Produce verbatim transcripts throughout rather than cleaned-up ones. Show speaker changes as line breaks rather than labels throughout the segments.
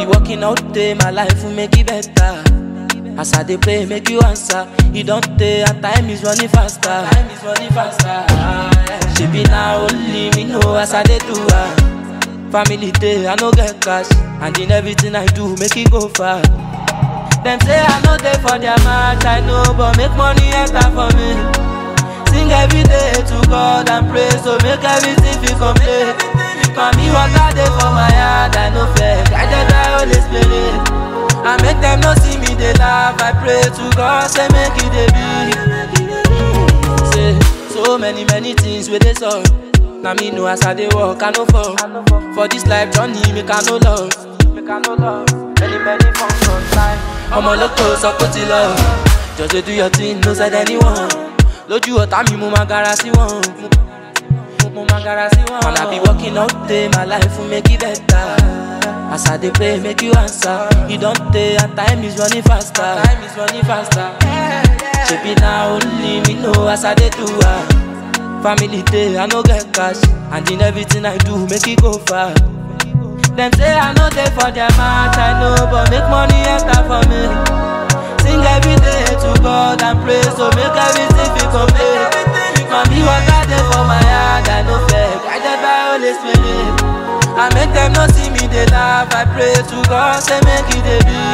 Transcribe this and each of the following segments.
be working out day, my life will make it better. As I dey pray, make you answer. You don't take, and time is running faster. Time is running faster. She be now only me know as I dey do her. Family day, I no get cash, and in everything I do, make it go far. Them say I know they for their match, I know, but make money enter for me. Sing every day to God and pray, so make everything feel complete. Mommy, what I dey for my heart, I know fair. Guided by Holy Spirit. I make them not see me, they laugh. I pray to God, say make it they be. Say so many, many things with this all. Now me know as I dey walk, I know fall. For this life journey, make I no love. Make I no love. Many, many forms of time. I'm a local, so put it love. Just do your thing, no side anyone. Lójú ọ̀tá mi, mo ma gara sí wọn. Mo ma gara sí wọn. And I be working all day, my life will make it better. As I dey pray, make you answer. You don't take, and time is running faster. Time is running faster. She be now only me know as I dey do her. Family day, I no get cash, and in everything I do, make it go far. Them say I know they for their match, I know, but make money enter for me. Sing every day to God and pray, so make everything feel complete. Mommy, what I dey for my heart, I know fair. Guided by Holy Spirit. I make them not see me, they laugh. I pray to God, say make it they be.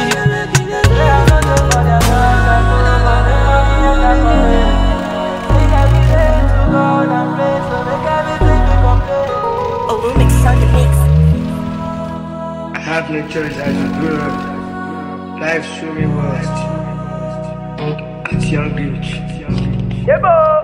Oh, remix on the mix.
I have no choice as a grown up. Life showed me worst. At young age.
Yeah, boy.